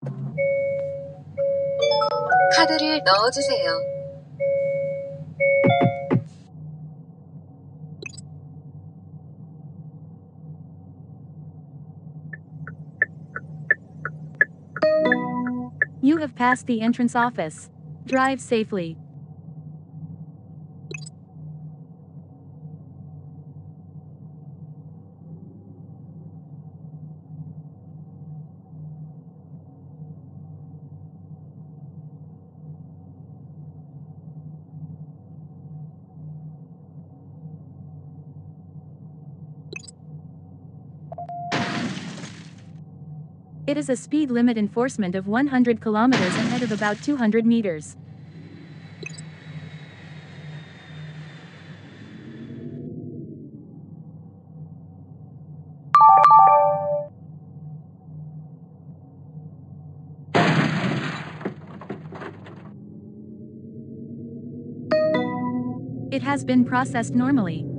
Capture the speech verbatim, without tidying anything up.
카드를 넣어주세요. You have passed the entrance office. Drive safely. It is a speed limit enforcement of one hundred kilometers ahead of about two hundred meters. It has been processed normally.